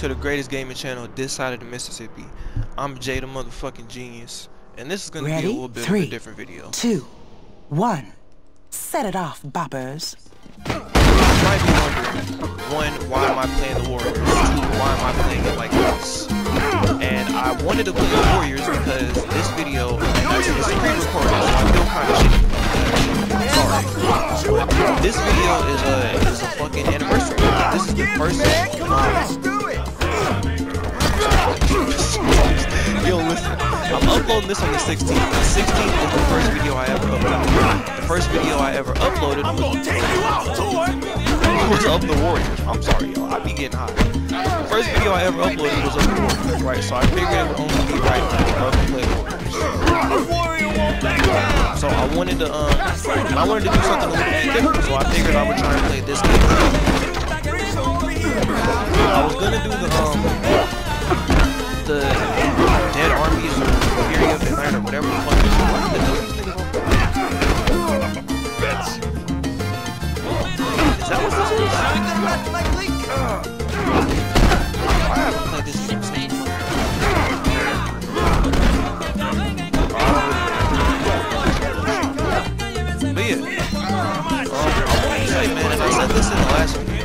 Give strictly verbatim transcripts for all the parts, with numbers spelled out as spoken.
to the greatest gaming channel this side of the Mississippi. I'm Jay the motherfucking genius, and this is gonna Ready? be a little bit Three, of a different video. Two, one. Set it off, boppers. You might be wondering, one, why am I playing the Warriors? Two, why am I playing it like this? And I wanted to play the Warriors because this video is pre-recorded, so I feel kind of shitty. Sorry. But this video is a is a fucking anniversary. This is the first. Let's do it. Yo, listen. I'm uploading this on the sixteenth. The sixteenth is the first video I ever uploaded. The first video I ever uploaded was, was of the Warriors. I'm sorry, y'all. I be getting hot. The first video I ever uploaded was of the Warriors, right? So I figured it would only be right now to play the Warriors. So I wanted to, um, and I wanted to do something a little bit different. So I figured I would try and play this game. I was gonna do the, um, the Dead Armies or Fury of the Night or whatever the fuck is Is that what this is? I haven't played this game since. But yeah, um, I want to say, man, and I said this in the last video.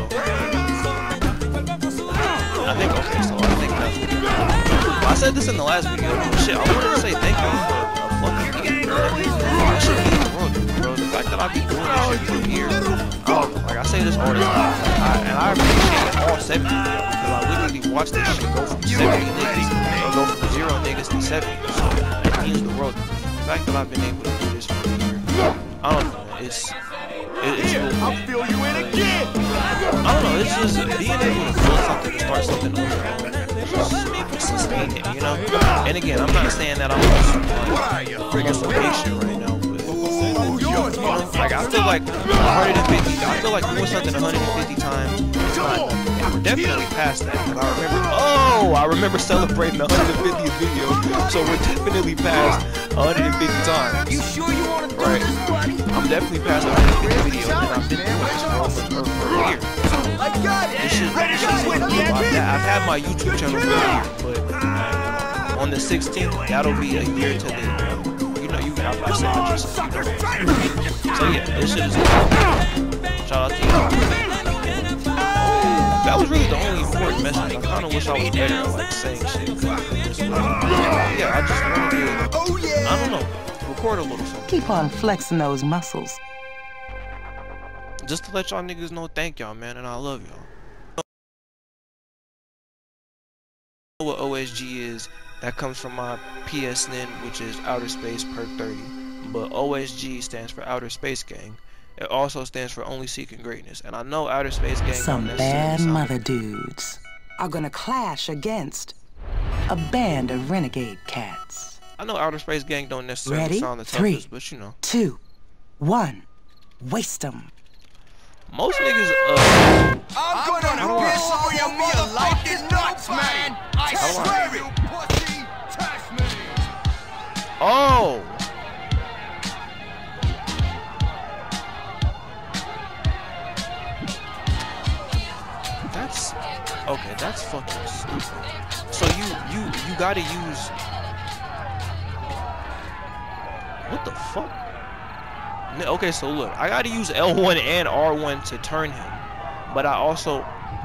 I think, okay, so I think that's I said this in the last video. Shit, I wanted to say thank you for a fucking being, bro. That shit means the world to me, bro. The fact that I've been doing this shit for years, I don't know, like I say this all the time, I, and I appreciate all seventy of y'all, because I literally watched this shit go from seventy niggas, or go from zero niggas to seventy, so it means the world to me. The fact that I've been able to do this for a year, I don't know, it's, it, it's really, I'll feel you in again. I don't know, it's just being able to build something, to start something on your own. Sustain it, you know? And again, I'm not saying that I'm like bringing some big shit right now, but you know, like I feel like one hundred fifty, I feel like doing something one hundred fifty times is not nothing. And we're definitely past that, because I remember, oh, I remember celebrating the one hundred fiftieth video, so we're definitely past one hundred fifty times. You sure you want to do right. this, buddy? I'm definitely past one hundred fifty videos, and I've been doing this for over for, for a year. I got it. This shit, this shit's gonna be I've, I've had my YouTube channel for a year, but on the sixteenth, that'll be a year to the, you know, you have I said, I just, you know. So yeah, this shit is shout out to you. That was really the only important message. I kind of wish I was better at like saying shit. Yeah, I just wanted to, Oh yeah. I don't know, record a little something. Keep on flexing those muscles. Just to let y'all niggas know, thank y'all, man, and I love y'all. What O S G is, that comes from my P S N, which is Outer Space Perk thirty. But O S G stands for Outer Space Gang. It also stands for Only Seeking Greatness. And I know Outer Space Gang Some bad mother dudes are gonna clash against a band of renegade cats. I know Outer Space Gang don't necessarily Ready? sound the Three, toughest, but you know. Two, one, waste them. Most niggas, uh... I'm gonna piss on your mother like this nuts, man. I swear it. Pussy, touch me. Oh! That's... Okay, that's fucking stupid. So you, you, you gotta use... What the fuck? Okay, so look, I gotta use L one and R one to turn him, but I also...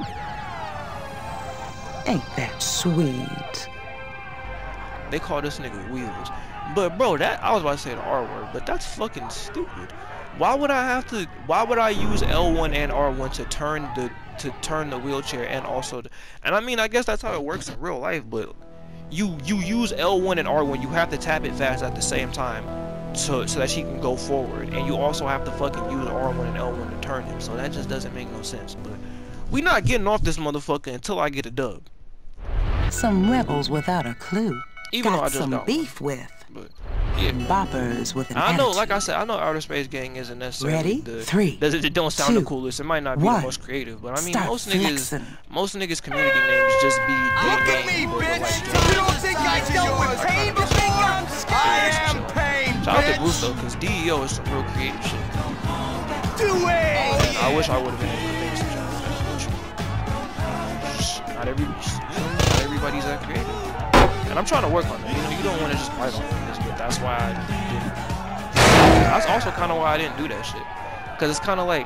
Ain't that sweet? They call this nigga Wheels. But bro, that, I was about to say the R word, but that's fucking stupid. Why would I have to, why would I use L one and R one to turn the, to turn the wheelchair and also, the, and I mean, I guess that's how it works in real life, but you, you use L one and R one, you have to tap it fast at the same time. So, so that she can go forward, and you also have to fucking use R one and L one to turn him, so that just doesn't make no sense. But we not getting off this motherfucker until I get a dub. Some rebels without a clue. Even got though I just some got beef one. with. But yeah, boppers with an I know, attitude. like I said, I know Outer Space Gang isn't necessarily Ready? the Three, does it, it don't sound two, the coolest. It might not be one. the most creative, but I mean, Start most niggas, flexing. most niggas' community names just be Look big at me, names or bitch. like. You don't think I dealt with pain before? I am pain, Shout out to bitch. Bruce though, cause D E O is some real creative shit. Do it. I wish I would have been able to make some shots. I not every, not everybody's that creative. And I'm trying to work on that. You know, you don't want to just bite off this, but that's why I didn't. That's also kind of why I didn't do that shit. Cause it's kind of like,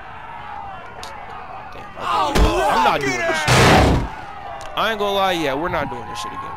damn, okay, I'm not doing this shit. I ain't gonna lie, yeah, we're not doing this shit again.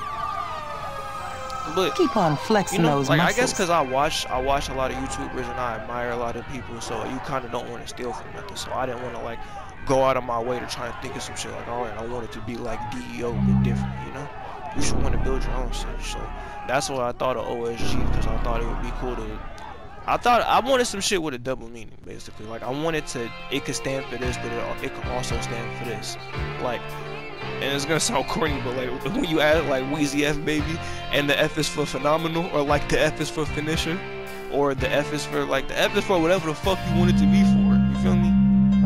But keep on flexing, you know, those like muscles. I guess because I watch, I watch a lot of YouTubers and I admire a lot of people, so you kind of don't want to steal from nothing. So I didn't want to like go out of my way to try and think of some shit like, all right, I want it to be like D E O but different, you know? You should want to build your own shit. So that's why I thought of O S G, because I thought it would be cool to. I thought I wanted some shit with a double meaning, basically. Like I wanted to, it could stand for this, but it, it could also stand for this. Like, and it's gonna sound corny, but like when you add like Wheezy F baby, and the F is for phenomenal, or like the F is for finisher, or the F is for like the F is for whatever the fuck you want it to be for. You feel me?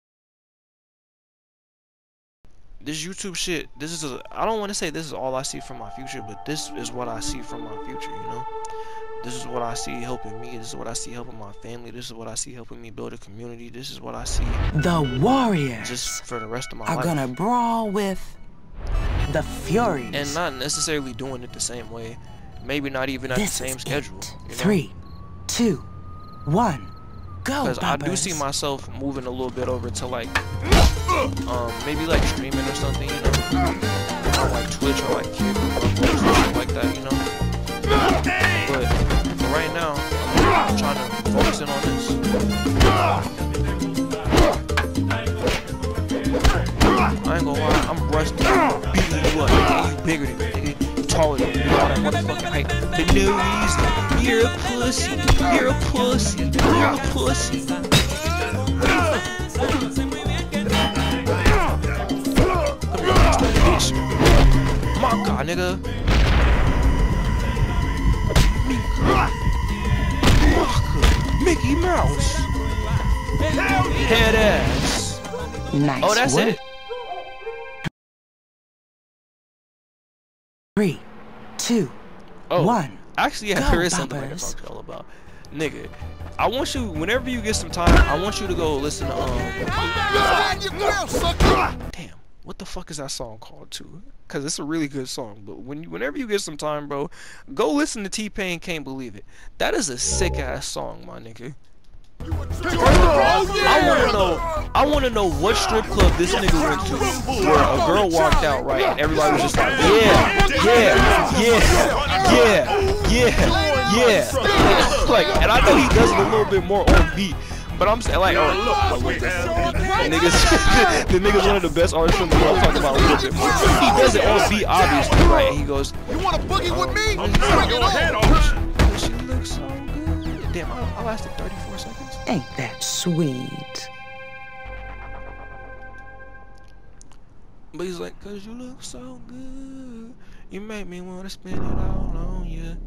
This YouTube shit, this is a, I don't want to say this is all I see from my future, but this is what I see from my future, you know? This is what I see helping me, this is what I see helping my family, this is what I see helping me build a community, this is what I see the warriors just for the rest of my are life. gonna brawl with the furies. And not necessarily doing it the same way, maybe not even at This the same is schedule. it. You know? Three, two, one, go. Because I do Bumpers. see myself moving a little bit over to like, um, maybe like streaming or something, you know, on like Twitch or like Kick or something like that, you know. But for right now, I'm trying to focus in on this. I ain't gonna lie, I'm rusty, beating you up, nigga. You bigger than me, nigga. You taller than me, all that motherfucking height. For no reason, you're a pussy, you're a pussy, you're a pussy. Bitch. My God, nigga. Mickey Mouse. Head ass. Nice. Oh, that's work. it. Three, two, Oh, one. actually, yeah, Go, there is something I can Bumpers. talk to y'all about. Nigga, I want you, whenever you get some time, I want you to go listen to, um... Damn, what the fuck is that song called, too? Because it's a really good song, but when you, whenever you get some time, bro, go listen to T-Pain, Can't Believe It. That is a sick-ass song, my nigga. First of all, I wanna know, I wanna know what strip club this nigga went to, where a girl walked out, right, and everybody was just like, yeah, yeah, yeah, yeah, yeah, yeah. Like, and I know he does it a little bit more on beat, but I'm saying, like, oh, wait, the nigga's, the nigga's one of the best artists in the world. Talking about a little bit more. He does it on beat, obviously, right? And he goes, You want to boogie with me? um, Bring it on. she looks so good. Damn, I, I lasted thirty-four seconds. Ain't that sweet? But he's like, cause you look so good, you make me wanna spend it all on you.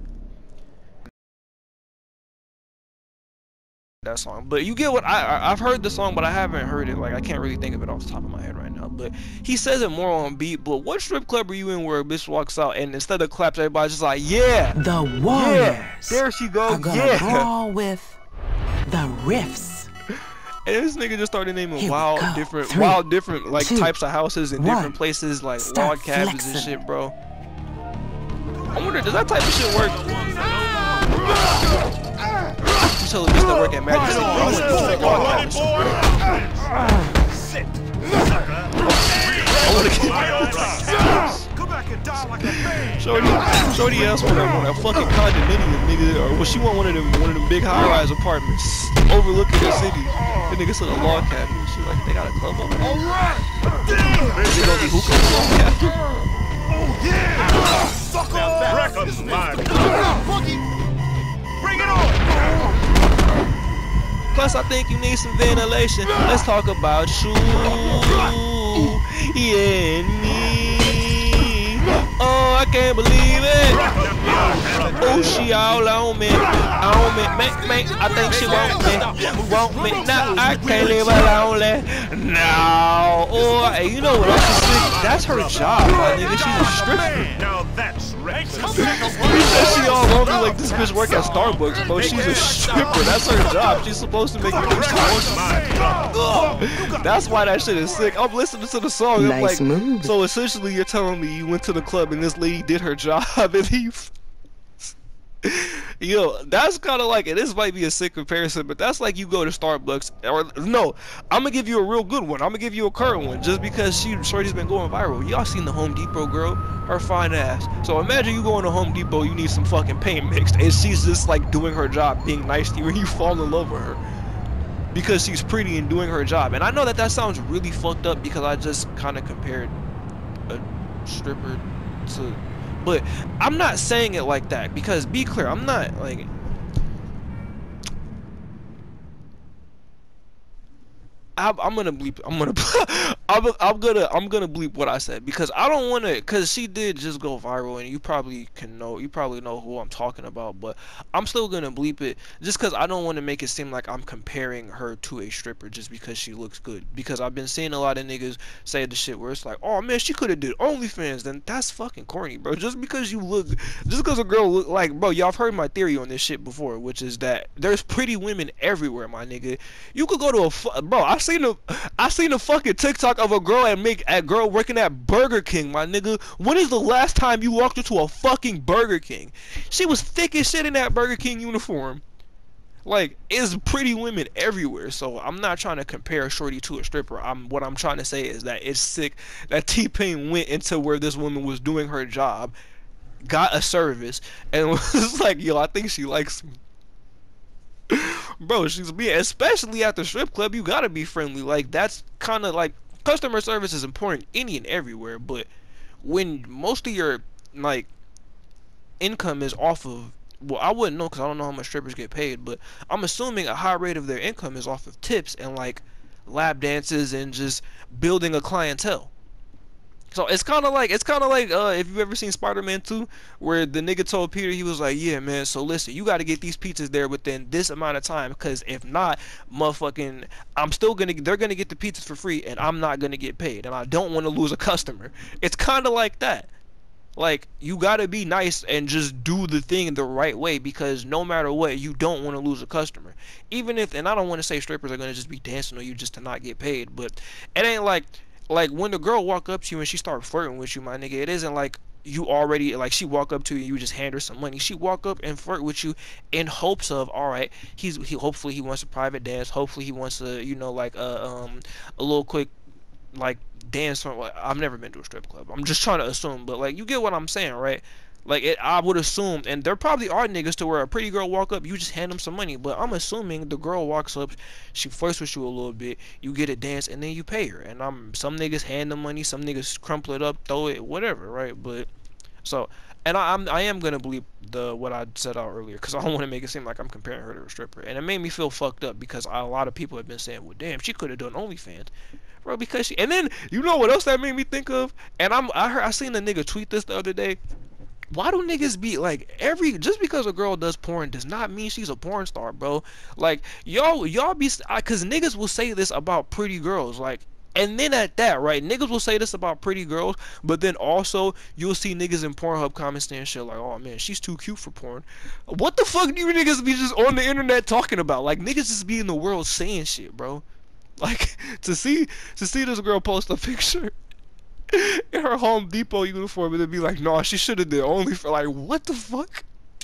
That song, but you get what I, I I've heard the song, but I haven't heard it. Like I can't really think of it off the top of my head right now. But he says it more on beat. But what strip club are you in where a bitch walks out and instead of claps, everybody's just like, yeah, The warriors yeah, there she goes, are gonna yeah. brawl with the riffs. And this nigga just started naming Here we wild go. different, Three, wild different like two, types of houses in one. different places, like Start log cabins and flexing. shit, bro. I wonder, does that type of shit work? You tell the bitch that work at Majesty, bro. I went to straight log cabins. I wanna get Come back and die like a man. Shorty, Shorty ass want that, want that fucking condominium, nigga, or well, she want one of them, one of them big high-rise apartments overlooking the city. The nigga said a log cabin. She like, they got a club over there. All right. They gonna be hookah in the log cabin. Oh yeah. Suck on that. Reckon mine. Boogie. Bring it on. Plus, I think you need some ventilation. Let's talk about you, yeah, and me. Oh, I can't believe it. Oh, she all on me, on me, make, make. I think she want me, want me. Now I can't live lonely. No, oh, hey, you know what else is sick? That's her job, my nigga. She's a stripper. Now that's He said she all lonely like this bitch work at Starbucks, bro. She's a stripper. That's her job. She's supposed to make you think she wants you. That's why that shit is sick. I'm listening to the song. I'm Nice like, move. so essentially you're telling me you went to the club and this lady did her job and he... Yo, that's kind of like, and this might be a sick comparison, but that's like you go to Starbucks, or no, I'm gonna give you a real good one. I'm gonna give you a current one, just because she, Shorty's been going viral. Y'all seen the Home Depot girl, her fine ass. So imagine you going to Home Depot, you need some fucking paint mixed, and she's just like doing her job, being nice to you, and you fall in love with her because she's pretty and doing her job. And I know that that sounds really fucked up because I just kind of compared a stripper to. But I'm not saying it like that because, be clear, I'm not like I'm, I'm gonna bleep. I'm gonna. I'm, I'm gonna. I'm gonna bleep what I said because I don't want to. Cause she did just go viral, and you probably can know. You probably know who I'm talking about. But I'm still gonna bleep it just cause I don't want to make it seem like I'm comparing her to a stripper just because she looks good. Because I've been seeing a lot of niggas say the shit where it's like, oh man, she could have did OnlyFans. Then that's fucking corny, bro. Just because you look, just because a girl look like, bro. Y'all have heard my theory on this shit before, which is that there's pretty women everywhere, my nigga. You could go to a fu bro. I seen a, I seen a fucking TikTok of a girl at make a girl working at Burger King, my nigga. When is the last time you walked into a fucking Burger King? She was thick as shit in that Burger King uniform. Like, it's pretty women everywhere. So I'm not trying to compare Shorty to a stripper. I'm what I'm trying to say is that it's sick that T-Pain went into where this woman was doing her job, got a service, and was like, yo, I think she likes me. Bro, she's being, especially at the strip club, you gotta be friendly. Like, that's kind of like, customer service is important any and everywhere, but when most of your, like, income is off of, well, I wouldn't know because I don't know how much strippers get paid, but I'm assuming a high rate of their income is off of tips and, like, lap dances and just building a clientele. So it's kind of like, it's kind of like, uh, if you've ever seen Spider-Man two, where the nigga told Peter, he was like, yeah, man, so listen, you got to get these pizzas there within this amount of time, because if not, motherfucking, I'm still going to, they're going to get the pizzas for free, and I'm not going to get paid, and I don't want to lose a customer. It's kind of like that. Like, you got to be nice and just do the thing the right way, because no matter what, you don't want to lose a customer. Even if, and I don't want to say strippers are going to just be dancing on you just to not get paid, but it ain't like, like when the girl walk up to you and she start flirting with you, my nigga, it isn't like you already, like she walk up to you and you just hand her some money. She walk up and flirt with you in hopes of, all right, he's he hopefully he wants a private dance, hopefully he wants a, you know, like a um a little quick like dance from, like, I've never been to a strip club, I'm just trying to assume, but like you get what I'm saying, right? Like, it, I would assume, and there probably are niggas to where a pretty girl walk up, you just hand them some money. But I'm assuming the girl walks up, she flirts with you a little bit, you get a dance, and then you pay her. And I'm some niggas hand them money, some niggas crumple it up, throw it, whatever, right? But so, and I, I'm I am gonna believe the what I said out earlier, because I don't want to make it seem like I'm comparing her to a stripper, and it made me feel fucked up because a lot of people have been saying, well, damn, she could have done OnlyFans. Bro, because she, and then you know what else that made me think of? And I'm I heard I seen a nigga tweet this the other day. Why do niggas be like, every, just because a girl does porn does not mean she's a porn star, bro? Like, y'all y'all be, because niggas will say this about pretty girls, like, and then at that, right, niggas will say this about pretty girls, but then also you'll see niggas in Pornhub comments saying shit like, oh man, she's too cute for porn. What the fuck do you niggas be just on the internet talking about? Like, niggas just be in the world saying shit, bro. Like, to see to see this girl post a picture in her Home Depot uniform and then be like, nah, she should have did only for, like, what the fuck?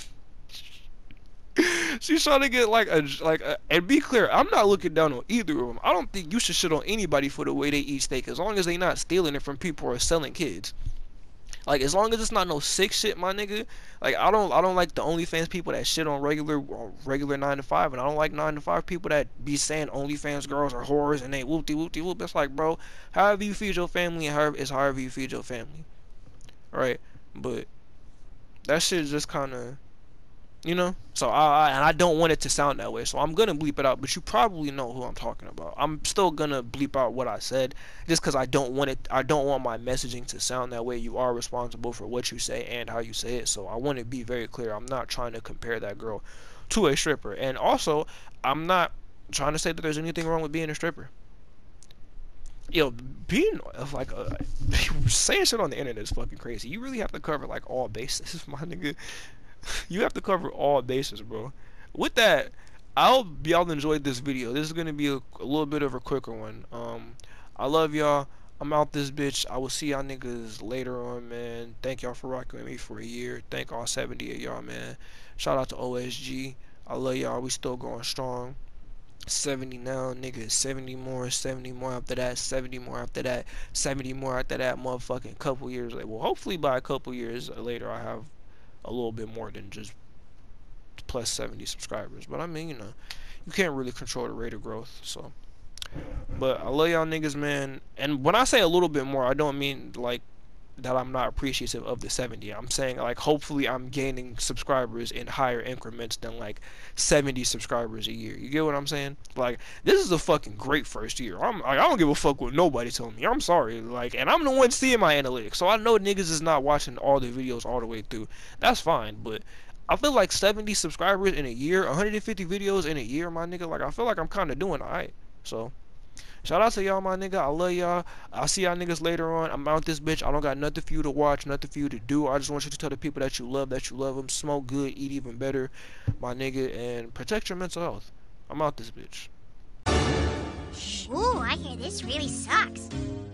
She's trying to get like a, like a, and be clear, I'm not looking down on either of them. I don't think you should shit on anybody for the way they eat steak, as long as they not stealing it from people or selling kids. Like, as long as it's not no sick shit, my nigga. Like, I don't I don't like the OnlyFans people that shit on regular on regular nine to five, and I don't like nine to five people that be saying OnlyFans girls are whores and they whoop de whoop de whoop. It's like, bro, however you feed your family, and however, it's however you feed your family, right? But that shit just kind of, you know, so I, I and I don't want it to sound that way, so I'm gonna bleep it out, but you probably know who I'm talking about. I'm still gonna bleep out what I said, just because I don't want it, I don't want my messaging to sound that way. You are responsible for what you say and how you say it, so I want to be very clear. I'm not trying to compare that girl to a stripper, and also, I'm not trying to say that there's anything wrong with being a stripper. Yo, being like a, saying shit on the internet is fucking crazy. You really have to cover like all bases, my nigga. You have to cover all bases, bro. With that, I hope y'all enjoyed this video. This is gonna be a, a little bit of a quicker one. Um, I love y'all. I'm out this bitch. I will see y'all niggas later on, man. Thank y'all for rocking with me for a year. Thank all seventy of y'all, man. Shout out to O S G. I love y'all. We still going strong. seventy now, nigga. seventy more, seventy more after that, seventy more after that, seventy more after that, motherfucking couple years later. Well, hopefully by a couple years later, I have a little bit more than just plus seventy subscribers. But I mean, you know, you can't really control the rate of growth, so. But I love y'all niggas, man. And when I say a little bit more, I don't mean like that I'm not appreciative of the seventy. I'm saying like hopefully I'm gaining subscribers in higher increments than like seventy subscribers a year. You get what I'm saying? Like, this is a fucking great first year. I'm like, I don't give a fuck what nobody telling me. I'm sorry. Like, and I'm the one seeing my analytics, so I know niggas is not watching all the videos all the way through. That's fine, but I feel like seventy subscribers in a year, one hundred fifty videos in a year, my nigga. Like, I feel like I'm kind of doing alright. So shout out to y'all, my nigga. I love y'all. I'll see y'all niggas later on. I'm out this bitch. I don't got nothing for you to watch, nothing for you to do. I just want you to tell the people that you love, that you love them. Smoke good, eat even better, my nigga, and protect your mental health. I'm out this bitch. Ooh, I hear this really sucks.